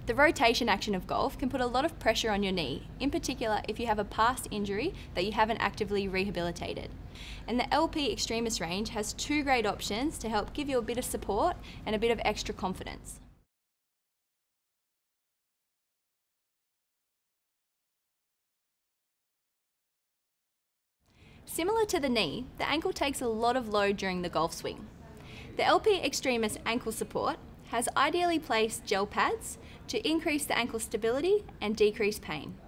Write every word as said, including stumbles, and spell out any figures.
The rotation action of golf can put a lot of pressure on your knee, in particular if you have a past injury that you haven't actively rehabilitated. And the L P Extremis range has two great options to help give you a bit of support and a bit of extra confidence. Similar to the knee, the ankle takes a lot of load during the golf swing. The L P Extremis ankle support has ideally placed gel pads to increase the ankle stability and decrease pain.